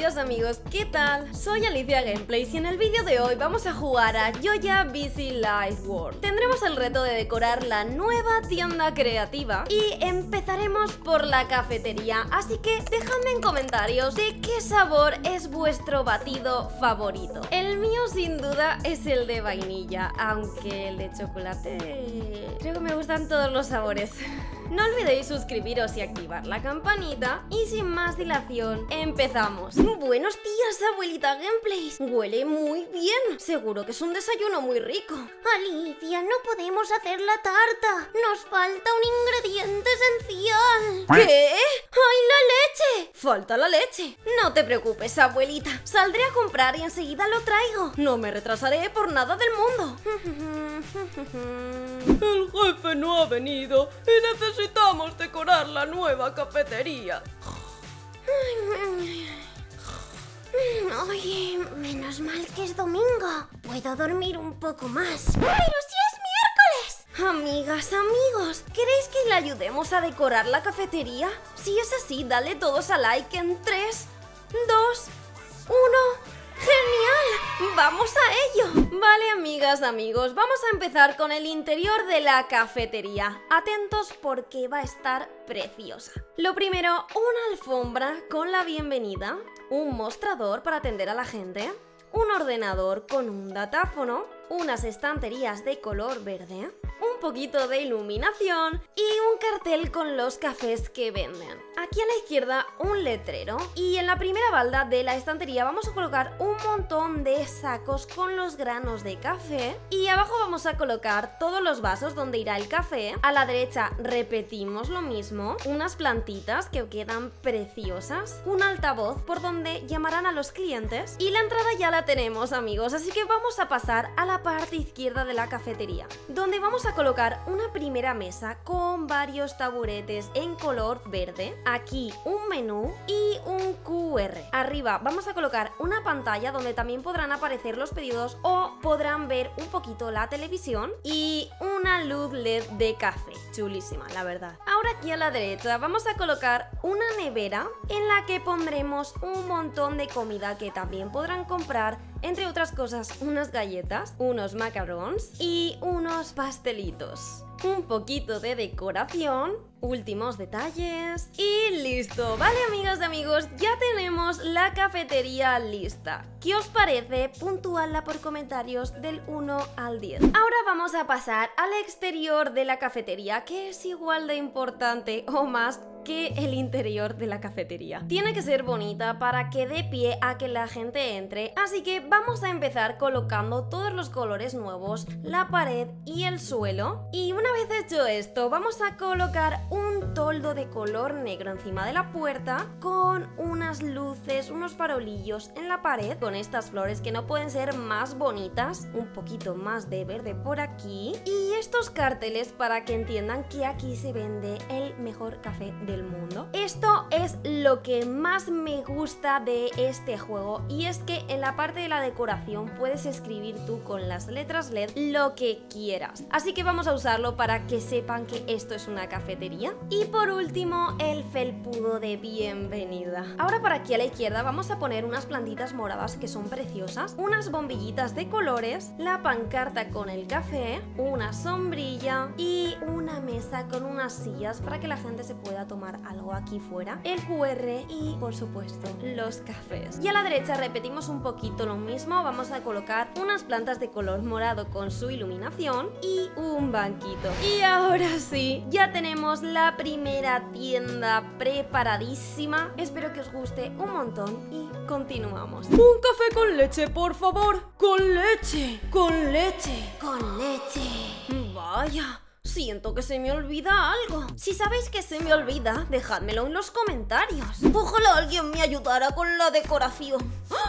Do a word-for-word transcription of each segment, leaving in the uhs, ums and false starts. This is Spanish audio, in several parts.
amigas, amigos, ¿qué tal? Soy Alicia Gameplays y en el vídeo de hoy vamos a jugar a Joya Busy Life World. Tendremos el reto de decorar la nueva tienda creativa y empezaremos por la cafetería, así que dejadme en comentarios de qué sabor es vuestro batido favorito. El mío sin duda es el de vainilla, aunque el de chocolate... creo que me gustan todos los sabores. No olvidéis suscribiros y activar la campanita. Y sin más dilación, empezamos. Buenos días, abuelita Gameplays. Huele muy bien. Seguro que es un desayuno muy rico. Alicia, no podemos hacer la tarta. Nos falta un ingrediente esencial. ¿Qué? ¡Ay, la leche! Falta la leche. No te preocupes, abuelita. Saldré a comprar y enseguida lo traigo. No me retrasaré por nada del mundo. El jefe no ha venido y necesitamos decorar la nueva cafetería. Oye, menos mal que es domingo. Puedo dormir un poco más. ¡Pero si es miércoles! Amigas, amigos, ¿queréis que le ayudemos a decorar la cafetería? Si es así, dale todos a like en tres, dos, uno... ¡Genial! ¡Vamos a ello! Vale, amigas, amigos, vamos a empezar con el interior de la cafetería. Atentos porque va a estar preciosa. Lo primero, una alfombra con la bienvenida, un mostrador para atender a la gente, un ordenador con un datáfono, unas estanterías de color verde, un poquito de iluminación y un cartel con los cafés que venden. Aquí a la izquierda un letrero y en la primera balda de la estantería vamos a colocar un montón de sacos con los granos de café y abajo vamos a colocar todos los vasos donde irá el café. A la derecha repetimos lo mismo, unas plantitas que quedan preciosas, un altavoz por donde llamarán a los clientes y la entrada ya la tenemos, amigos, así que vamos a pasar a la parte izquierda de la cafetería, donde vamos a colocar una primera mesa con varios taburetes en color verde, aquí un menú y un Q R. Arriba vamos a colocar una pantalla donde también podrán aparecer los pedidos o podrán ver un poquito la televisión y una luz L E D de café, chulísima la verdad. Ahora aquí a la derecha vamos a colocar una nevera en la que pondremos un montón de comida que también podrán comprar, entre otras cosas unas galletas, unos macarons y unos pastelitos. Un poquito de decoración, últimos detalles y listo. Vale, amigas y amigos, ya tenemos la cafetería lista. ¿Qué os parece? Puntuadla por comentarios del uno al diez. Ahora vamos a pasar al exterior de la cafetería, que es igual de importante o más que el interior de la cafetería. Tiene que ser bonita para que dé pie a que la gente entre, así que vamos a empezar colocando todos los colores nuevos, la pared y el suelo. Y una vez hecho esto, vamos a colocar un toldo de color negro encima de la puerta con unas luces, unos farolillos en la pared con estas flores que no pueden ser más bonitas, un poquito más de verde por aquí y estos carteles para que entiendan que aquí se vende el mejor café de del mundo. Esto es lo que más me gusta de este juego y es que en la parte de la decoración puedes escribir tú con las letras L E D lo que quieras, así que vamos a usarlo para que sepan que esto es una cafetería. Y por último, el felpudo de bienvenida. Ahora por aquí a la izquierda vamos a poner unas plantitas moradas que son preciosas, unas bombillitas de colores, la pancarta con el café, una sombrilla y una mesa con unas sillas para que la gente se pueda tomar algo aquí fuera, el Q R y por supuesto los cafés. Y a la derecha repetimos un poquito lo mismo, vamos a colocar unas plantas de color morado con su iluminación y un banquito. Y ahora sí, ya tenemos la primera tienda preparadísima. Espero que os guste un montón y continuamos. Un café con leche, por favor. Con leche, con leche, con leche. Vaya, siento que se me olvida algo. Si sabéis que se me olvida, dejádmelo en los comentarios. Ojalá alguien me ayudara con la decoración. ¡Oh!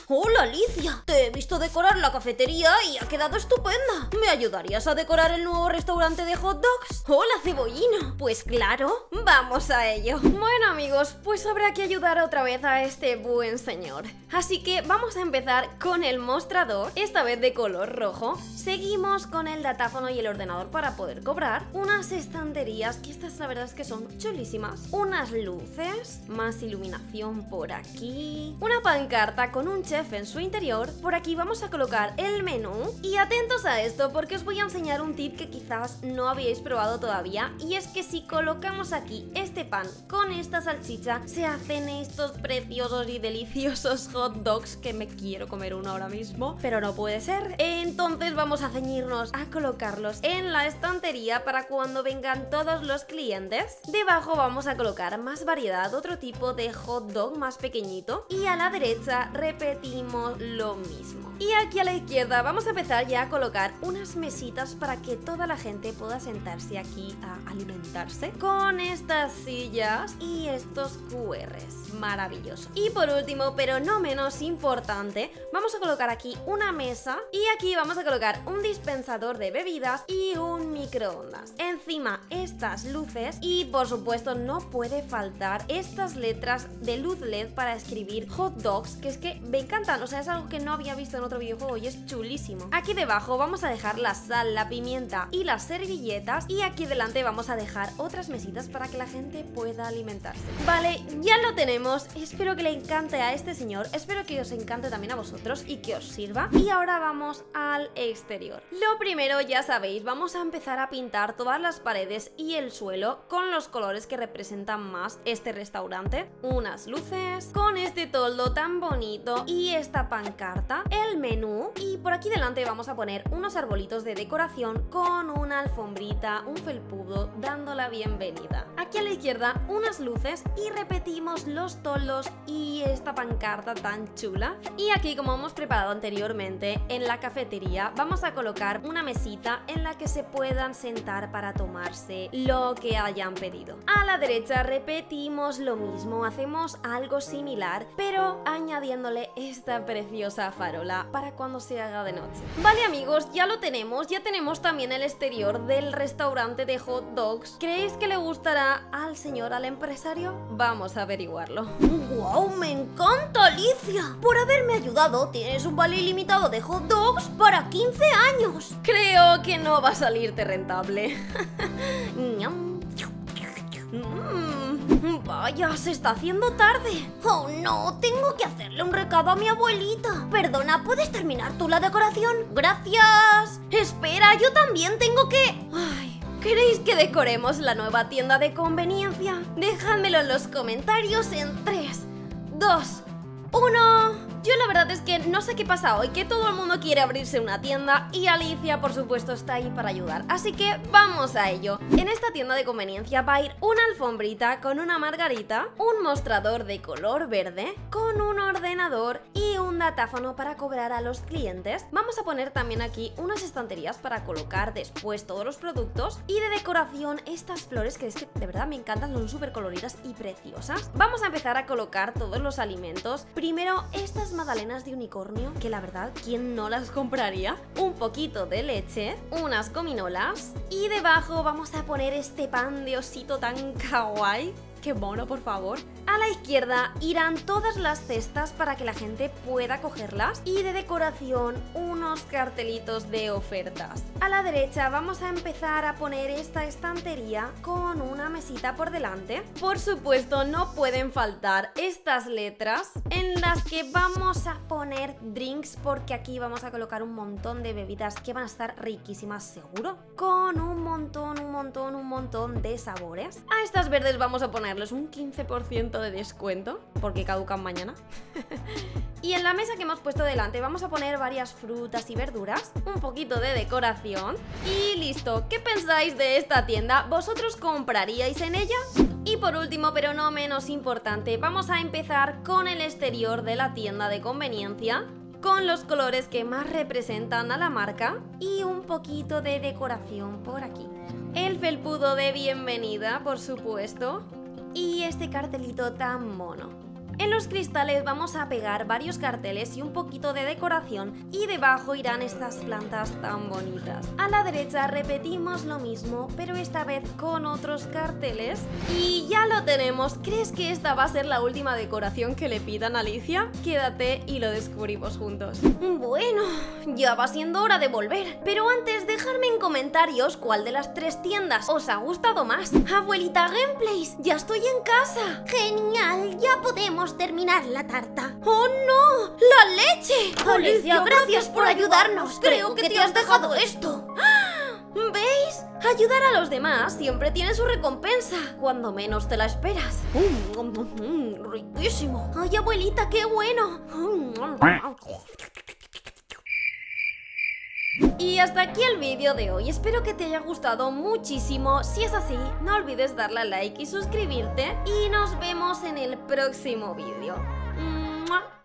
Hola Alicia, te he visto decorar la cafetería y ha quedado estupenda. ¿Me ayudarías a decorar el nuevo restaurante de hot dogs? Hola Cebollino. Pues claro, vamos a ello. Bueno amigos, pues habrá que ayudar otra vez a este buen señor. Así que vamos a empezar con el mostrador, esta vez de color rojo. Seguimos con el datáfono y el ordenador para poder cobrar. Unas estanterías, que estas la verdad es que son chulísimas. Unas luces, más iluminación por aquí. Una pancarta con un chef en su interior. Por aquí vamos a colocar el menú. Y atentos a esto porque os voy a enseñar un tip que quizás no habíais probado todavía. Y es que si colocamos aquí este pan con esta salchicha, se hacen estos preciosos y deliciosos hot dogs que me quiero comer uno ahora mismo, pero no puede ser. Entonces vamos a ceñirnos a colocarlos en la estantería para cuando vengan todos los clientes. Debajo vamos a colocar más variedad, otro tipo de hot dog más pequeñito, y a la derecha repetimos lo mismo. Y aquí a la izquierda vamos a empezar ya a colocar unas mesitas para que toda la gente pueda sentarse aquí a alimentarse con estas sillas y estos Q Rs. Maravilloso. Y por último, pero no menos importante, vamos a colocar aquí una mesa y aquí vamos a colocar un dispensador de bebidas y un microondas. Encima estas luces y por supuesto no puede faltar estas letras de luz L E D para escribir hot dogs, que es que me encantan, o sea, es algo que no había visto en otro videojuego y es chulísimo. Aquí debajo vamos a dejar la sal, la pimienta y las servilletas, y aquí delante vamos a dejar otras mesitas para que la gente pueda alimentarse. Vale, ya lo tenemos. Espero que le encante a este señor, espero que os encante también a vosotros y que os sirva. Y ahora vamos al exterior. Lo primero, ya sabéis, vamos a empezar a pintar todas las paredes y el suelo con los colores que representan más este restaurante. Unas luces con este toldo tan bonito y esta pancarta, el menú, y por aquí delante vamos a poner unos arbolitos de decoración con una alfombrita, un felpudo dando la bienvenida. Aquí a la izquierda unas luces y repetimos los toldos y esta pancarta tan chula. Y aquí, como hemos preparado anteriormente en la cafetería, vamos a colocar una mesita en la que se puedan sentar para tomarse lo que hayan pedido. A la derecha repetimos lo mismo, hacemos algo similar pero añadiéndole esta preciosa farola para cuando se haga de noche. Vale amigos, ya lo tenemos, ya tenemos también el exterior del restaurante de hot dogs. ¿Creéis que le gustará al señor, al empresario? Vamos a averiguarlo. ¡Guau! ¡Me encanta, Alicia! Por haberme ayudado, tienes un vale ilimitado de hot dogs para quince años. Creo que no va a salirte rentable. Mm, vaya, se está haciendo tarde. Oh no, tengo que hacerle un recado a mi abuelita. Perdona, ¿puedes terminar tú la decoración? Gracias. Espera, yo también tengo que... Ay, ¿queréis que decoremos la nueva tienda de conveniencia? Dejádmelo en los comentarios en tres, dos, uno... Yo la verdad es que no sé qué pasa hoy, que todo el mundo quiere abrirse una tienda y Alicia por supuesto está ahí para ayudar, así que vamos a ello. En esta tienda de conveniencia va a ir una alfombrita con una margarita, un mostrador de color verde, con un ordenador y un datáfono para cobrar a los clientes. Vamos a poner también aquí unas estanterías para colocar después todos los productos, y de decoración estas flores que es que de verdad me encantan, son súper coloridas y preciosas. Vamos a empezar a colocar todos los alimentos. Primero estas magdalenas de unicornio, que la verdad, ¿quién no las compraría? Un poquito de leche, unas gominolas, y debajo vamos a poner este pan de osito tan kawaii. ¡Qué mono, por favor! A la izquierda irán todas las cestas para que la gente pueda cogerlas, y de decoración unos cartelitos de ofertas. A la derecha vamos a empezar a poner esta estantería con una mesita por delante. Por supuesto no pueden faltar estas letras en las que vamos a poner drinks, porque aquí vamos a colocar un montón de bebidas que van a estar riquísimas seguro, con un montón, un montón, un montón de sabores. A estas verdes vamos a poner un quince por ciento de descuento porque caducan mañana. Y en la mesa que hemos puesto delante vamos a poner varias frutas y verduras, un poquito de decoración y listo. ¿Qué pensáis de esta tienda? ¿Vosotros compraríais en ella? Y por último, pero no menos importante, vamos a empezar con el exterior de la tienda de conveniencia, con los colores que más representan a la marca y un poquito de decoración por aquí. El felpudo de bienvenida, por supuesto, y este cartelito tan mono. En los cristales vamos a pegar varios carteles y un poquito de decoración y debajo irán estas plantas tan bonitas. A la derecha repetimos lo mismo, pero esta vez con otros carteles y ya lo tenemos. ¿Crees que esta va a ser la última decoración que le pidan a Alicia? Quédate y lo descubrimos juntos. Bueno, ya va siendo hora de volver, pero antes dejadme en comentarios cuál de las tres tiendas os ha gustado más. Abuelita Gameplays, ya estoy en casa. Genial, ya podemos terminar la tarta. ¡Oh no! ¡La leche! Alicia, gracias por ayudarnos. Creo que te has dejado esto. ¿Veis? Ayudar a los demás siempre tiene su recompensa, cuando menos te la esperas. Mm, mm, mm, riquísimo. Ay, abuelita, qué bueno. Y hasta aquí el vídeo de hoy, espero que te haya gustado muchísimo. Si es así, no olvides darle a like y suscribirte y nos vemos en el próximo vídeo.